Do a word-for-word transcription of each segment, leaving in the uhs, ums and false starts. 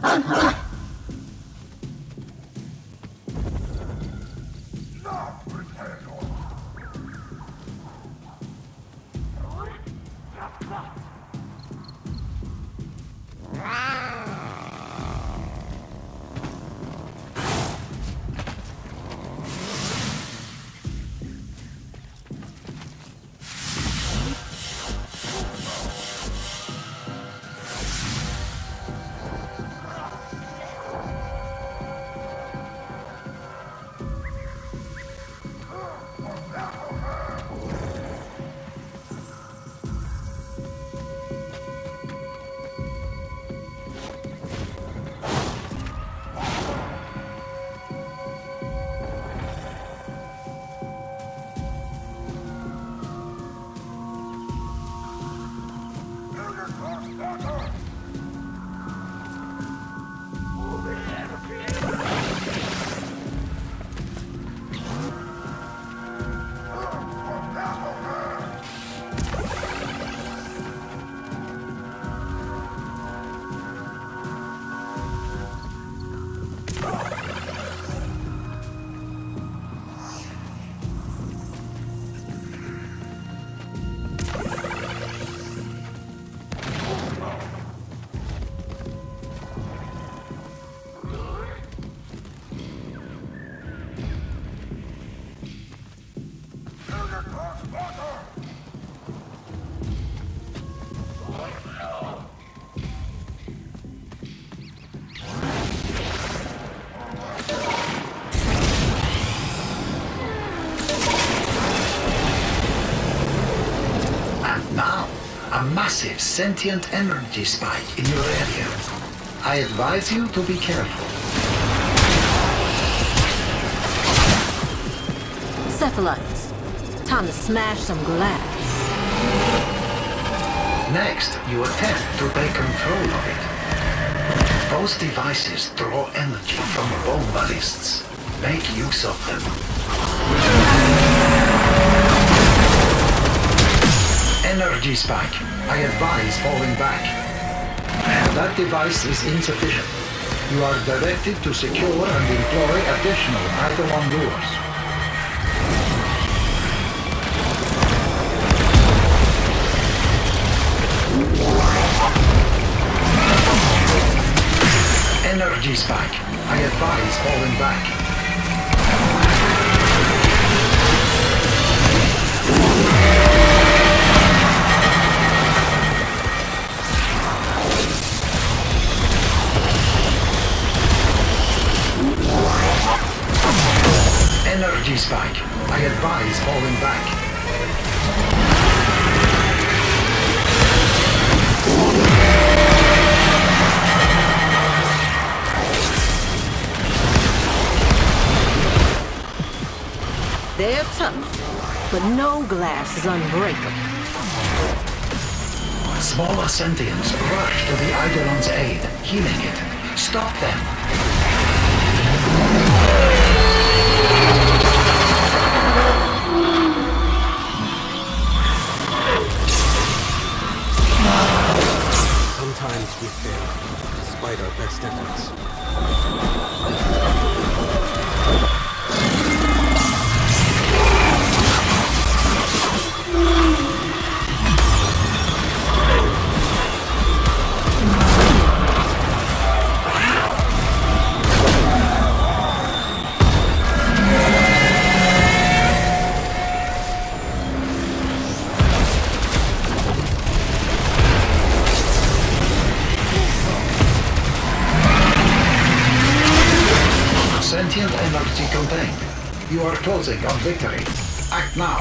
Massive sentient energy spike in your area. I advise you to be careful. Cephalites. Time to smash some glass. Next, you attempt to take control of it. Those devices draw energy from bomb ballists. Make use of them. Energy spike. I advise falling back. That device is insufficient. You are directed to secure and employ additional Eidolon lures. Energy spike. I advise falling back. Energy spike. I advise falling back. They're tough, but no glass is unbreakable. Smaller sentients rush to the Eidolon's aid, healing it. Stop them. Sometimes we fail, despite our best efforts. Sentient energy contained. You are closing on victory. Act now.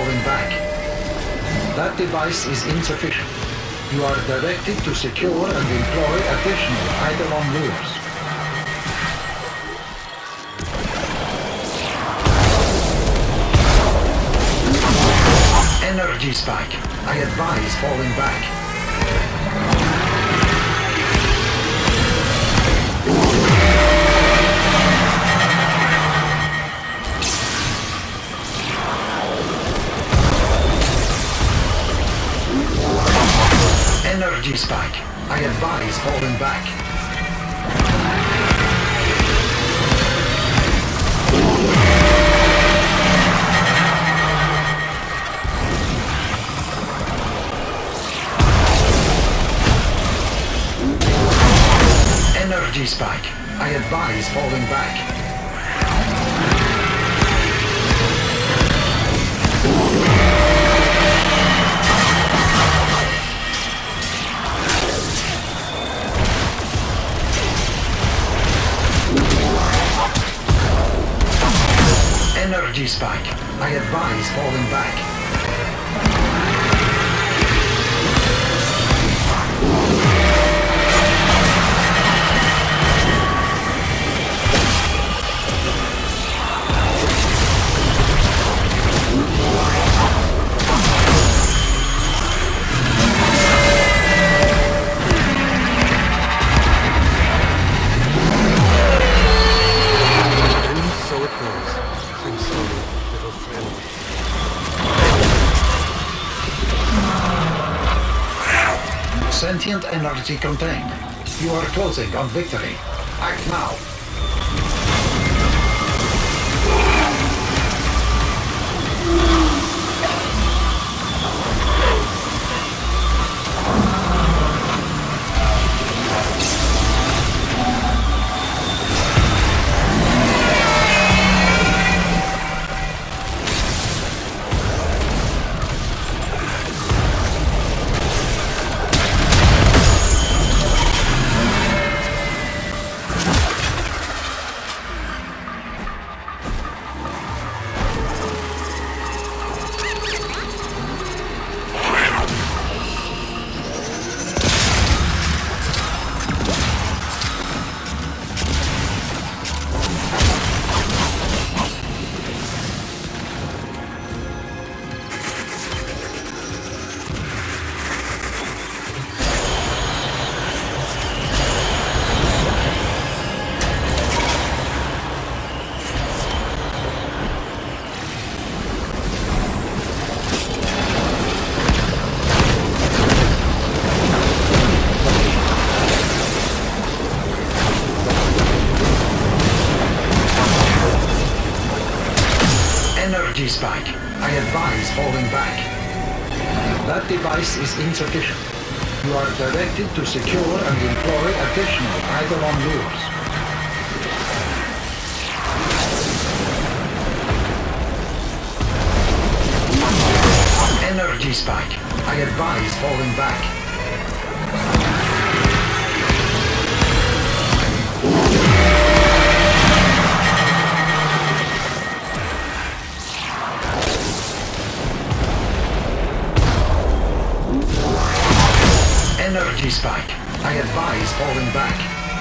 falling back. That device is insufficient. You are directed to secure and employ additional Eidolon lures. Energy spike. I advise falling back. Energy spike. I advise falling back. Energy spike. I advise falling back. Energy spike. I advise falling back. Sentient energy contained. You are closing on victory. Act now. Energy spike. I advise falling back. That device is insufficient. You are directed to secure and employ additional Eidolon lures. Energy spike. I advise falling back. Energy spike. I advise falling back.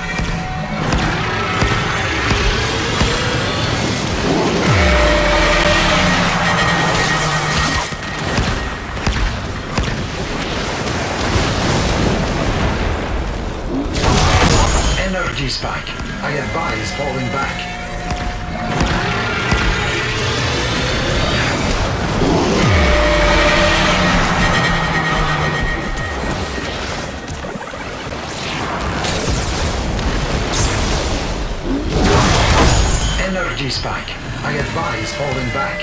Energy spike. I advise falling back. Energy spike. I advise falling back.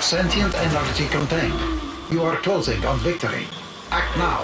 Sentient energy contained. You are closing on victory. Act now.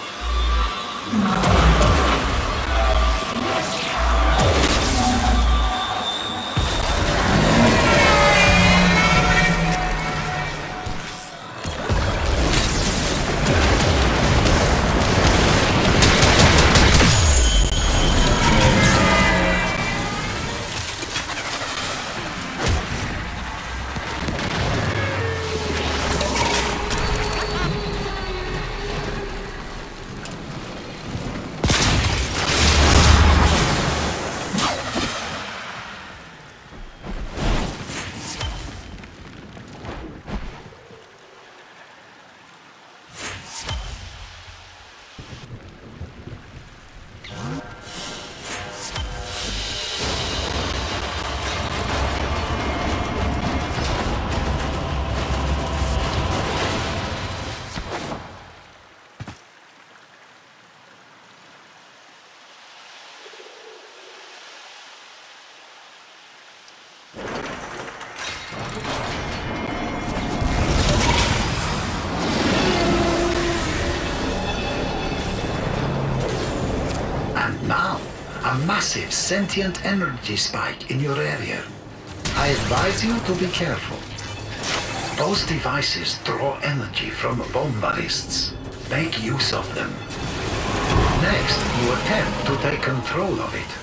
A massive sentient energy spike in your area. I advise you to be careful. Those devices draw energy from bombarists. Make use of them. Next, you attempt to take control of it.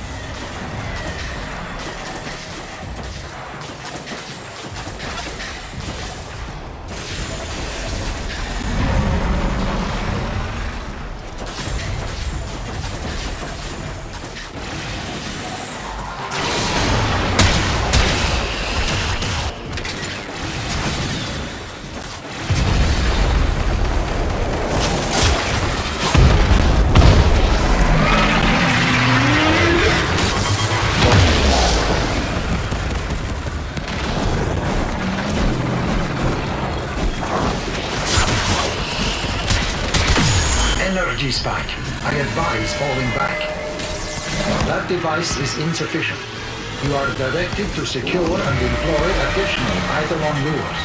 Energy spike. I advise falling back. That device is insufficient. You are directed to secure and employ additional Eidolon lures.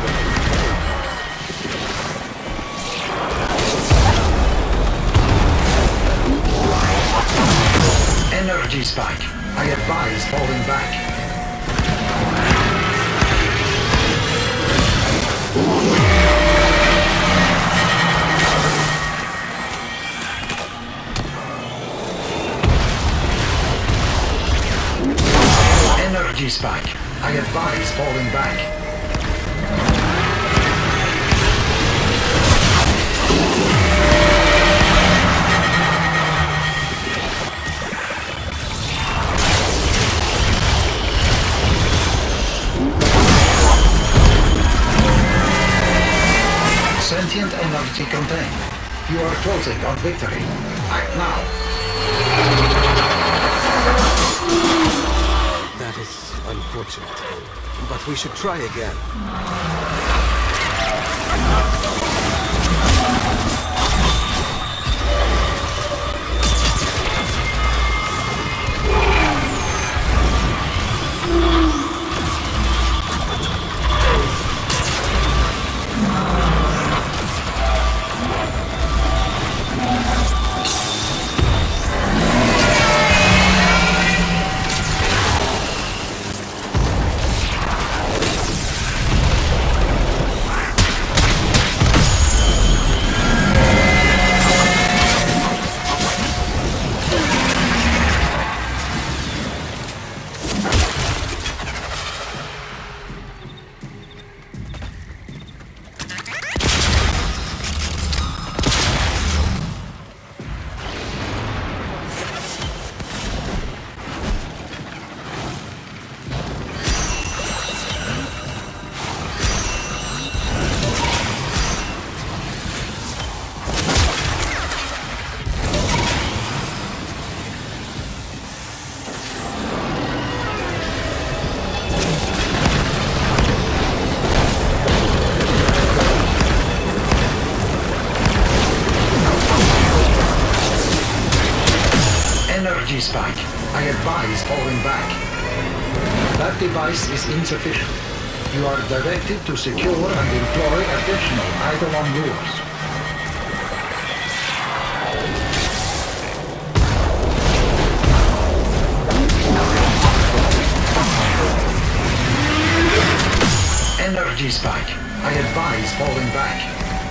Energy spike. I advise falling back. Energy spike. I advise falling back. Sentient energy contained. You are closing on victory. Act now. That is unfortunate, but we should try again. Energy spike. I advise falling back. That device is insufficient. You are directed to secure and employ additional Eidolon lures. Energy spike. I advise falling back.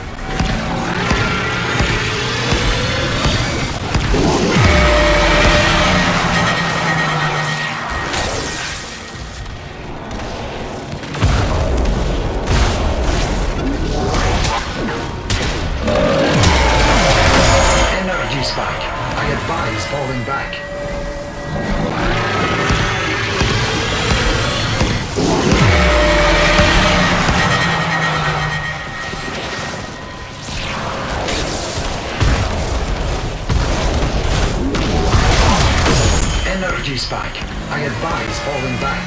Energy spike. I advise falling back. Energy spike. I advise falling back.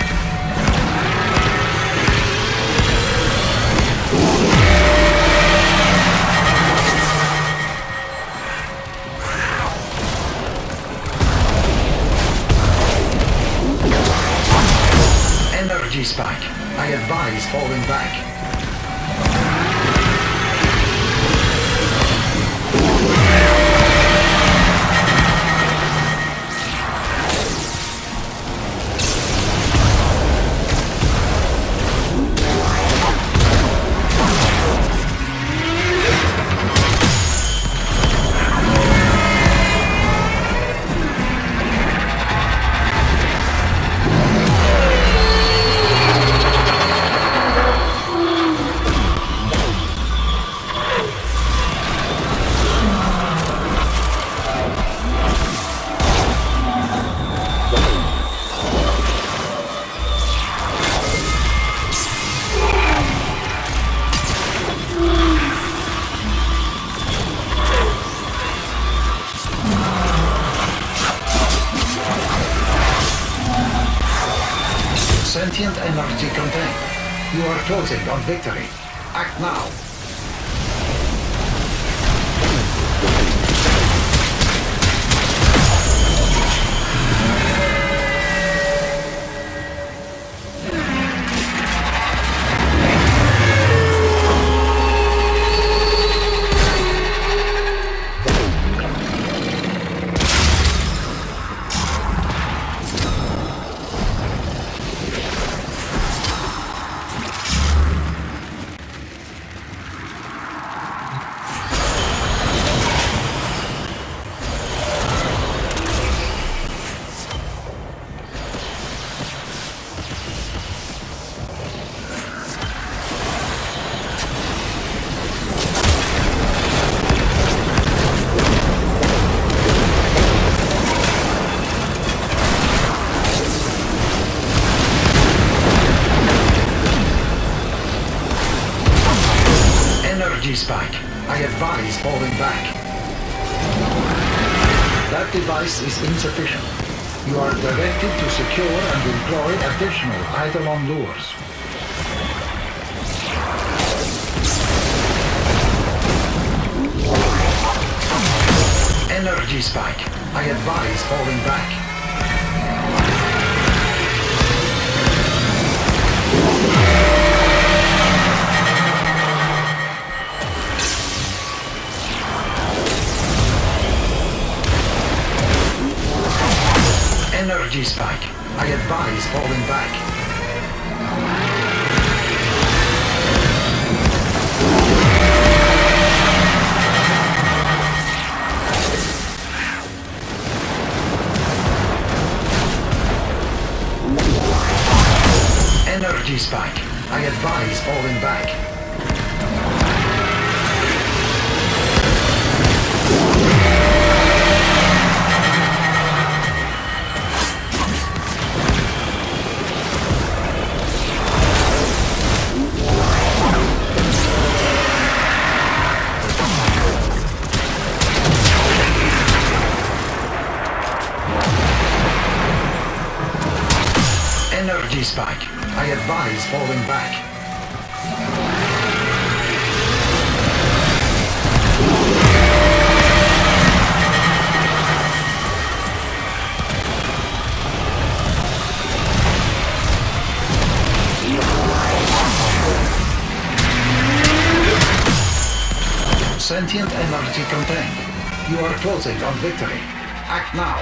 Energy spike. I advise falling back. Sentient energy contained. You are closing on victory. Act now. Energy spike. I advise falling back. That device is insufficient. You are directed to secure and employ additional Eidolon lures. Energy spike. I advise falling back. Energy spike. I advise falling back. Energy spike. I advise falling back. Energy spike. I advise falling back. Sentient energy contained. You are closing on victory. Act now.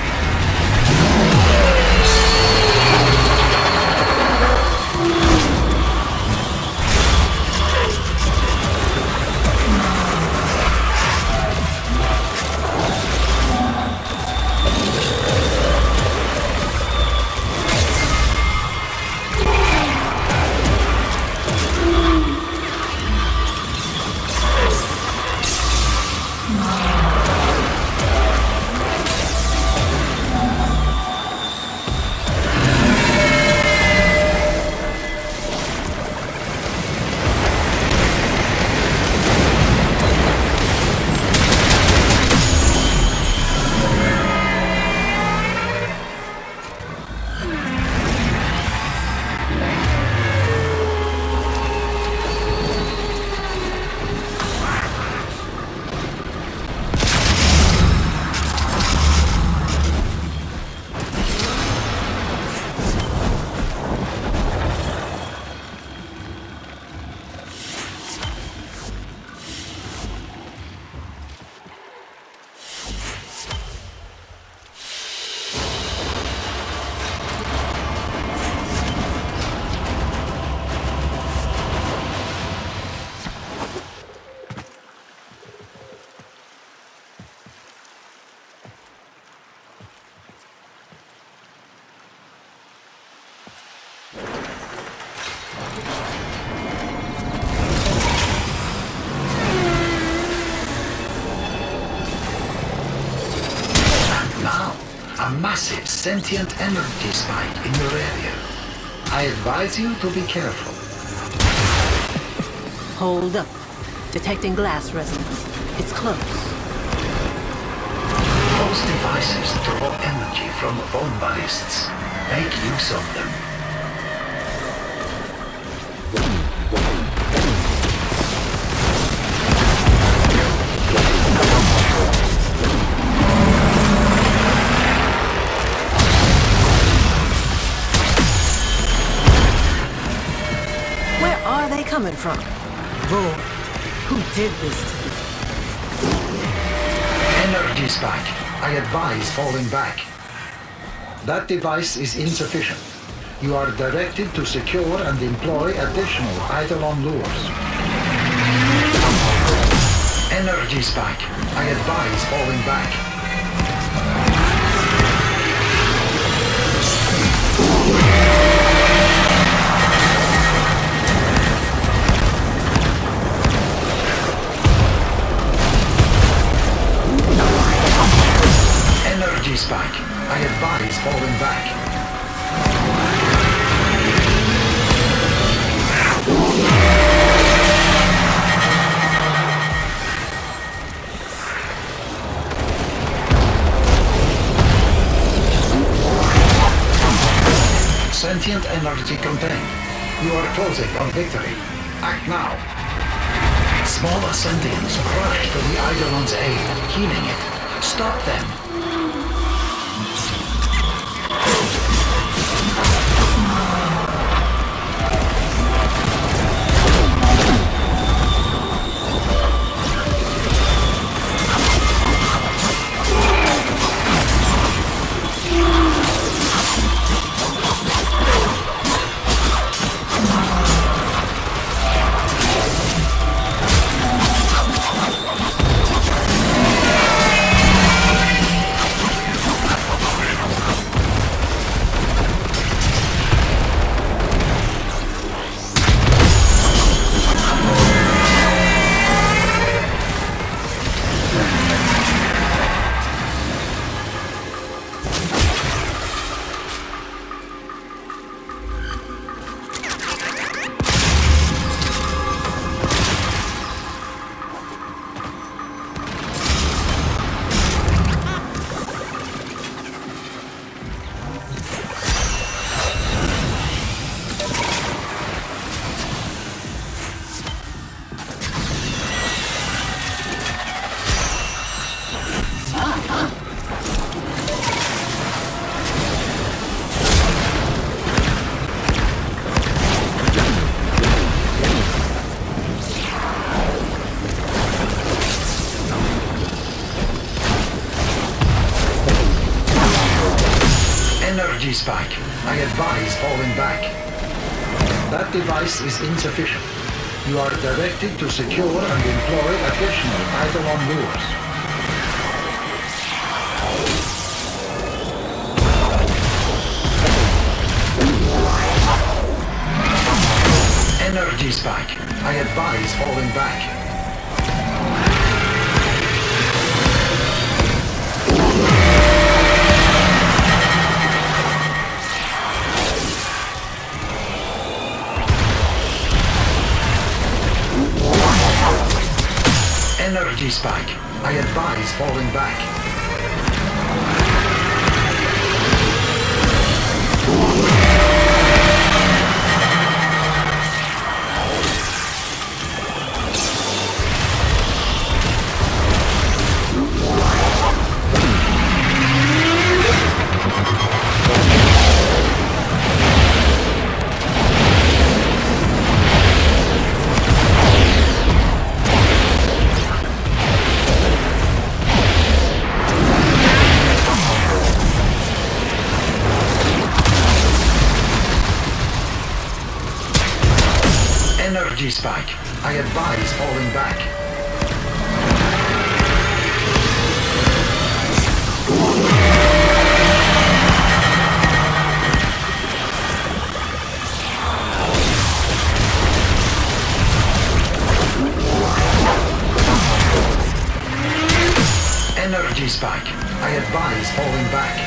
A massive sentient energy spike in your area. I advise you to be careful. Hold up. Detecting glass resonance. It's close. Those devices draw energy from bone ballists. Make use of them. Coming from? Lord, who did this to you? Energy spike. I advise falling back. That device is insufficient. You are directed to secure and employ additional Eidolon lures. Energy spike. I advise falling back. Energy spike. I advise falling back. Sentient energy contained. You are closing on victory. Act now. Smaller sentients rush to the Eidolon's aid, healing it. Stop them. spike. I advise falling back. That device is insufficient. You are directed to secure and employ additional Eidolon lures. Energy spike. I advise falling back. Energy spike. I advise falling back. Energy spike. I advise falling back. Energy spike. I advise falling back.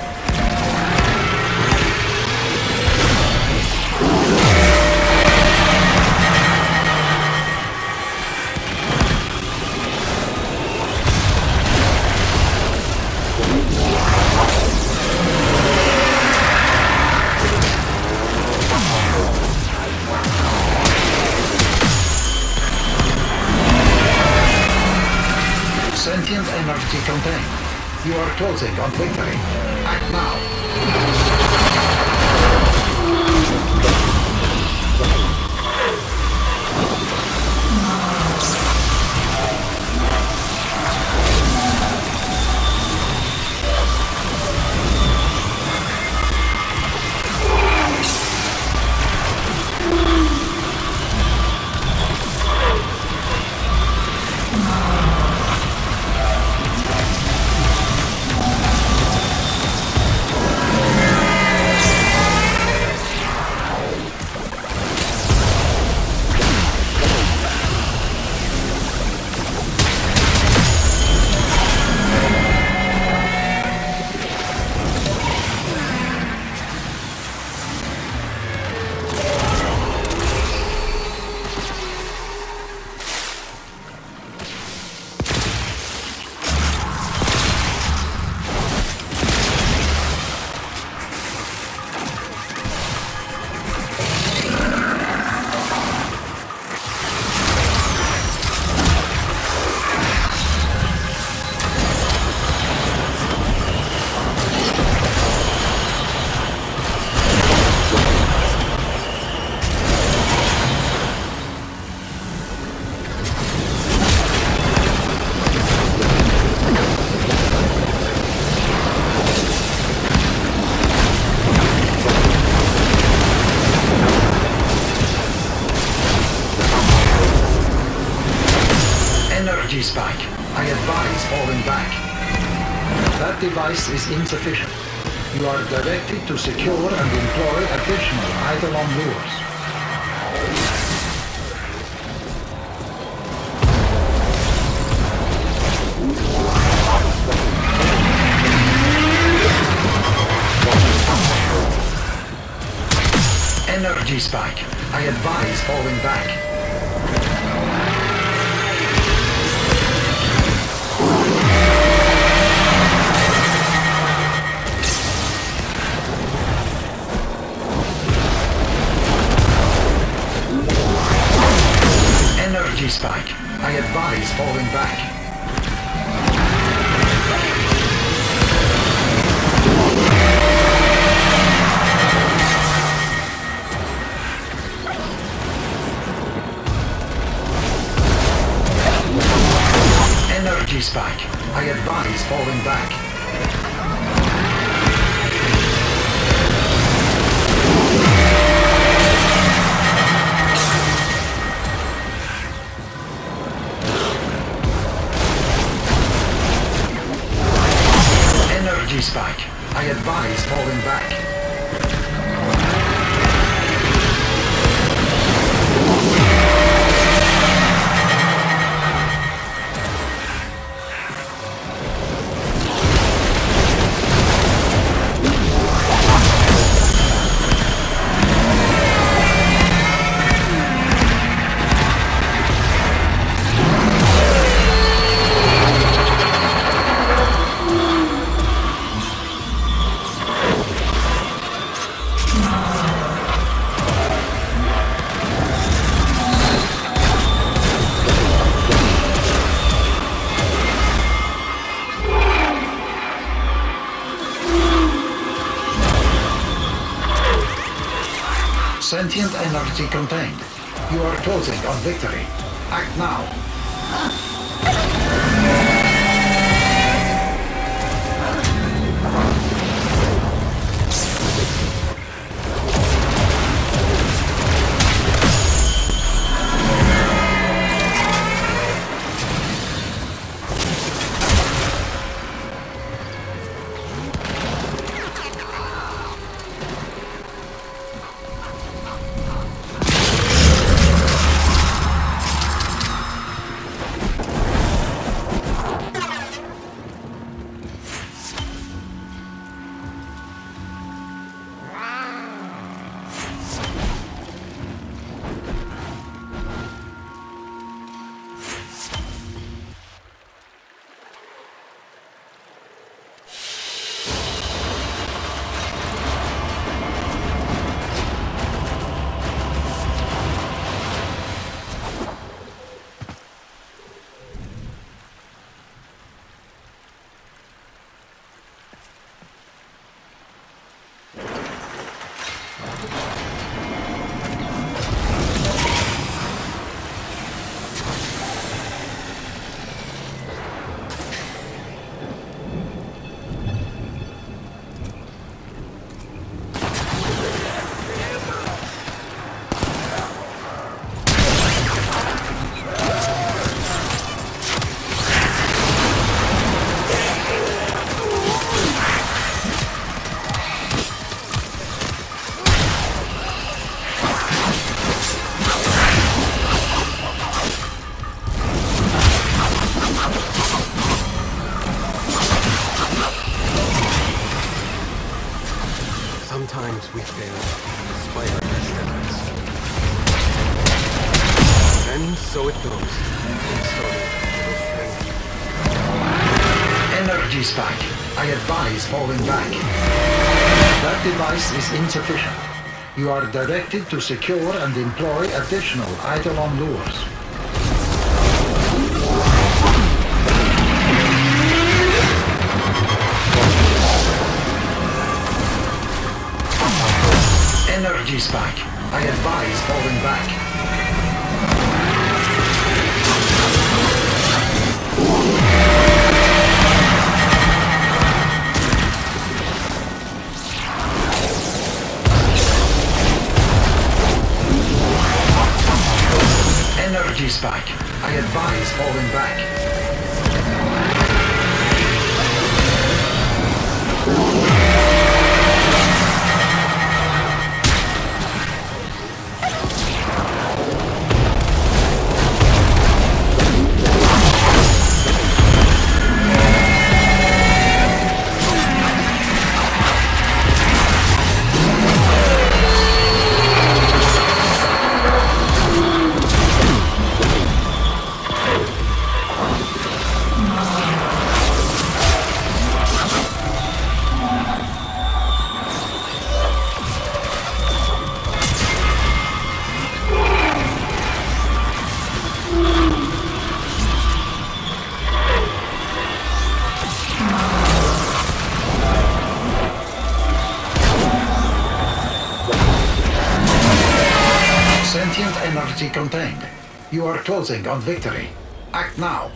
Sentient energy contained. You are closing on victory. Act now. Energy spike. I advise falling back. That device is insufficient. You are directed to secure and employ additional Eidolon lures. Energy spike. I advise falling back. Energy spike. I advise falling back. Energy spike. I advise falling back. spike. I advise falling back. Sentient energy contained. You are closing on victory. Act now. Sometimes we fail, despite our best efforts. And so it goes. And so, little friend. Energy spike. I advise falling back. That device is insufficient. You are directed to secure and employ additional Eidolon lures. Energy spike. I advise falling back. Energy spike. I advise falling back. Sentient energy contained. You are closing on victory. Act now.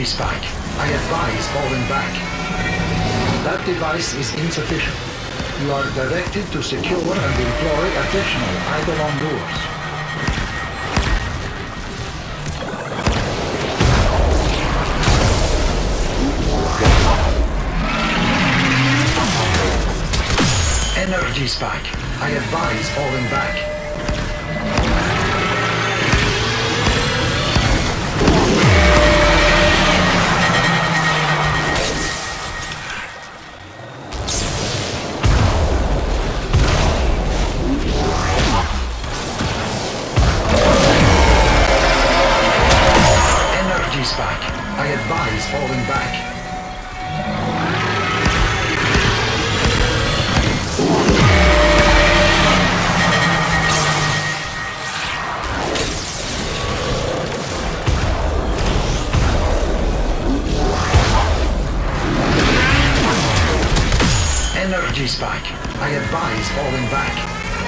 spike. I advise falling back. That device is insufficient. You are directed to secure and employ additional Eidolon lures. Energy spike. I advise falling back. Energy spike. I advise falling back. Energy spike. I advise falling back.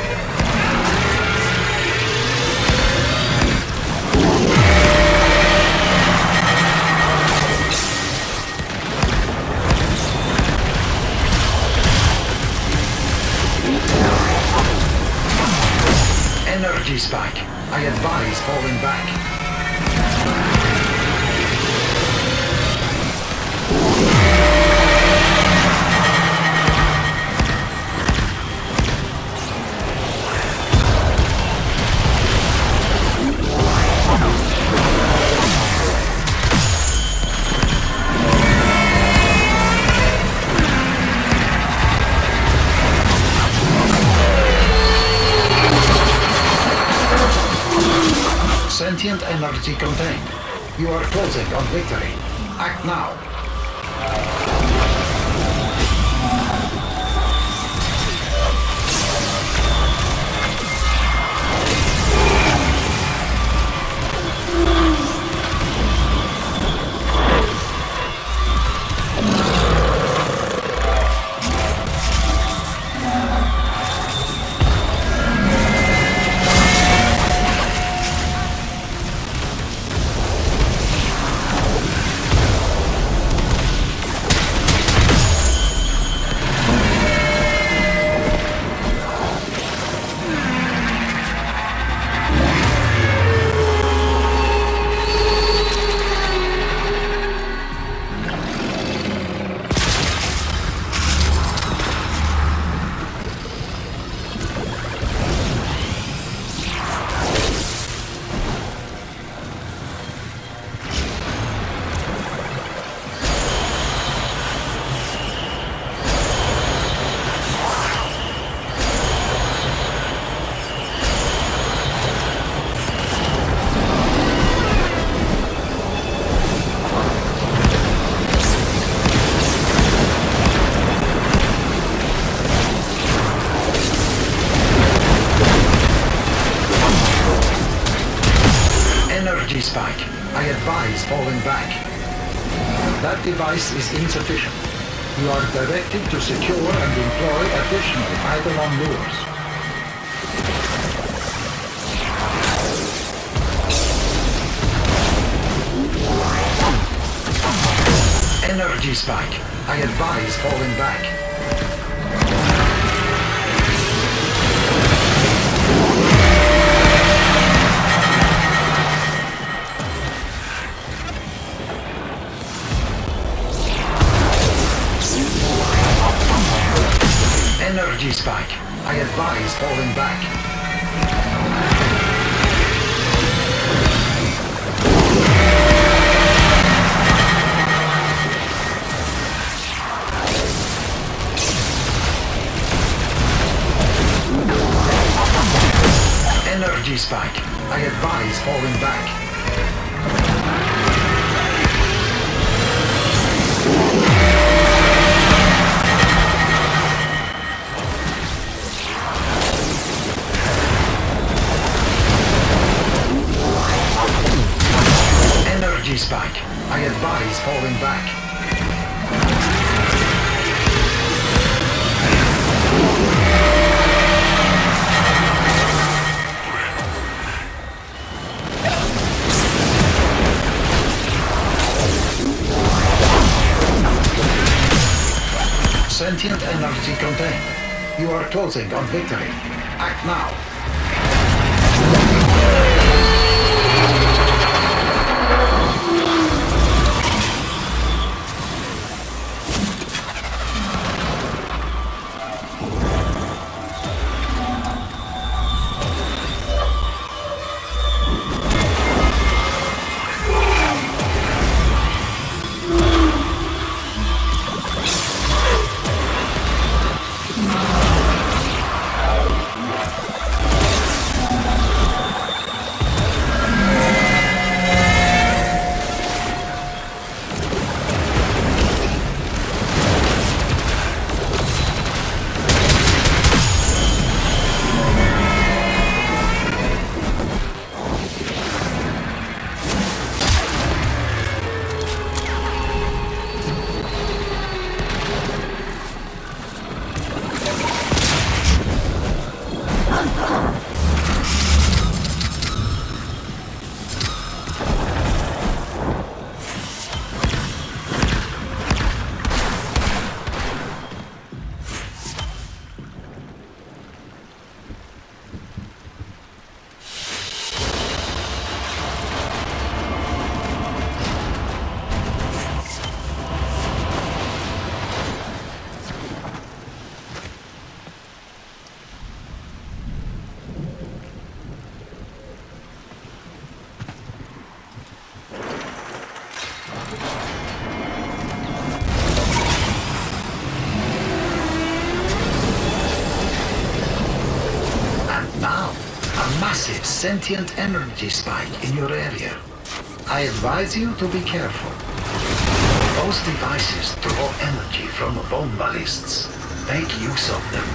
Energy spike. I advise falling back. Sentient energy contained. You are closing on victory. Act now. Energy spike. I advise falling back. That device is insufficient. You are directed to secure and employ additional Eidolon lures. Energy spike. I advise falling back. Energy spike. I advise falling back. Energy spike. I advise falling back. Energy spike. I advise falling back. Sentient energy contained. You are closing on victory. Act now. Massive sentient energy spike in your area. I advise you to be careful. Those devices draw energy from bone ballists. Make use of them.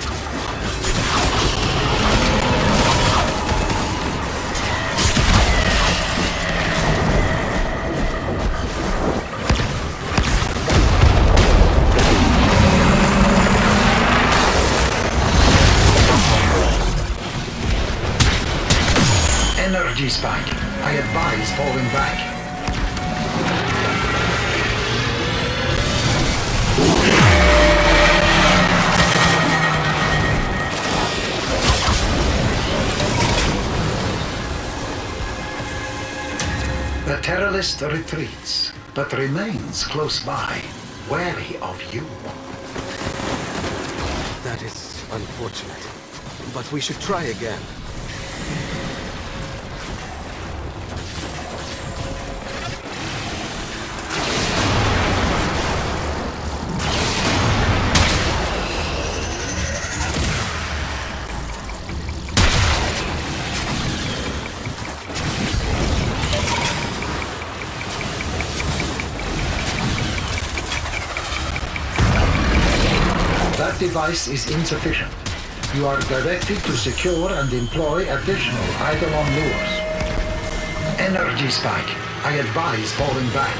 Energy spike. I advise falling back. The Terrorist retreats, but remains close by, wary of you. That is unfortunate. But we should try again. That device is insufficient. You are directed to secure and employ additional Eidolon lures. Energy spike. I advise falling back.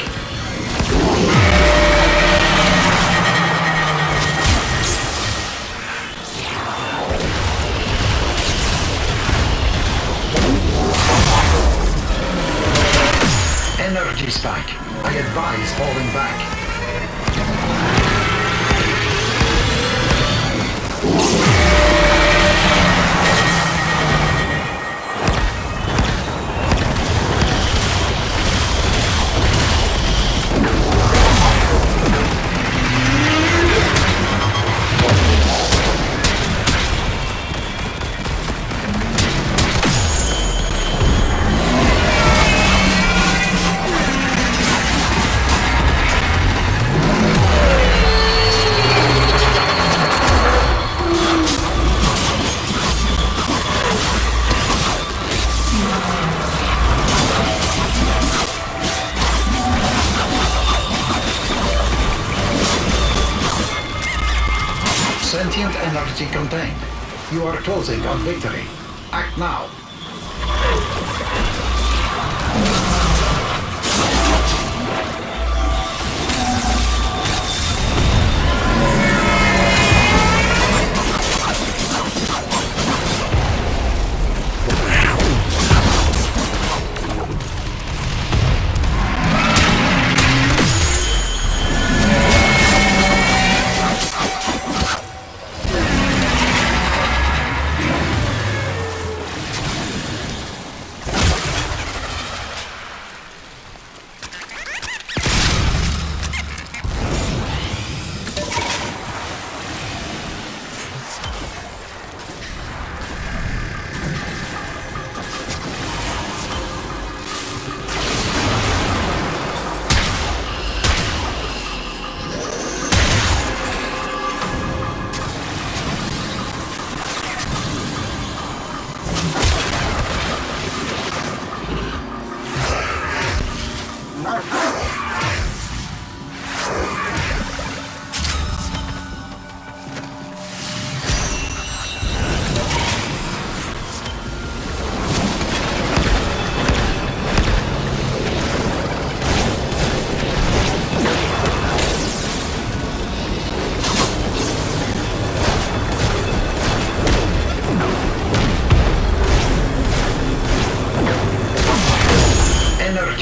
Energy spike. I advise falling back. Sentient energy contained. You are closing on victory. Act now.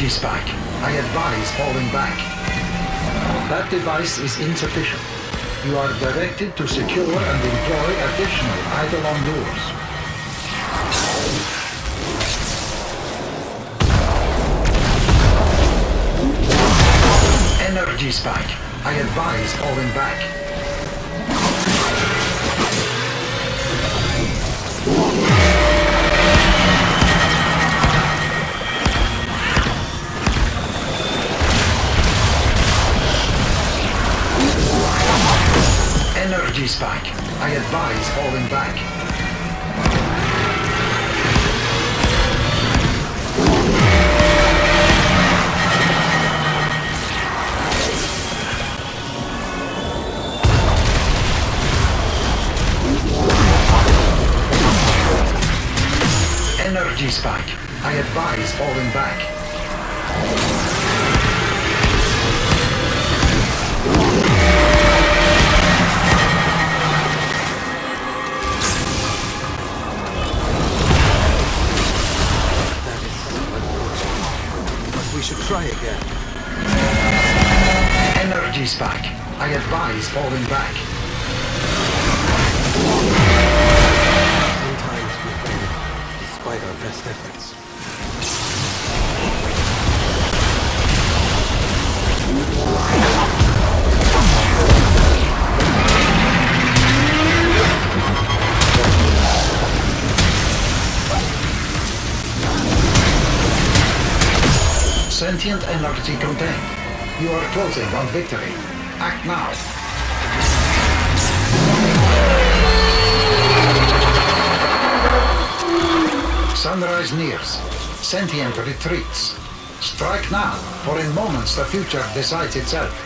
Energy spike. I advise falling back. That device is insufficient. You are directed to secure and employ additional Eidolon lures. Energy spike. I advise falling back. Energy spike. I advise falling back. Energy spike. I advise falling back. We should try again. Energy spike. I advise falling back. Sometimes we fail, despite our best efforts. Sentient energy contained. You are closing on victory. Act now. Sunrise nears. Sentient retreats. Strike now, for in moments the future decides itself.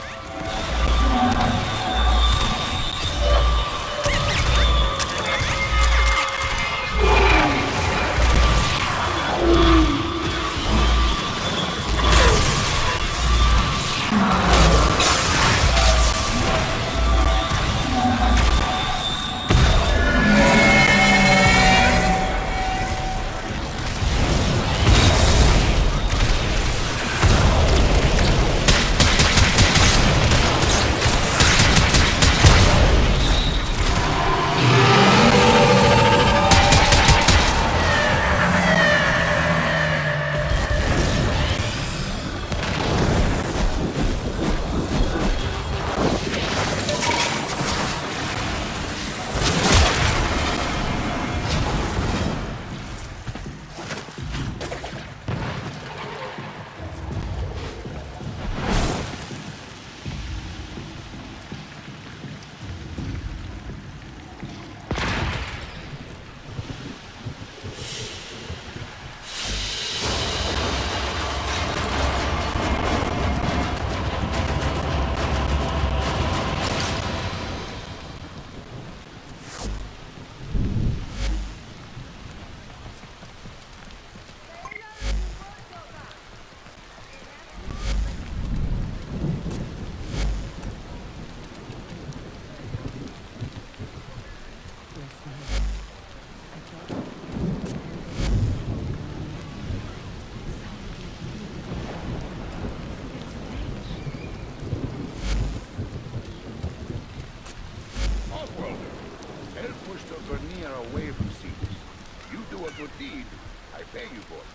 Help push the Vernier away from Cetus. You do a good deed, I pay you for it.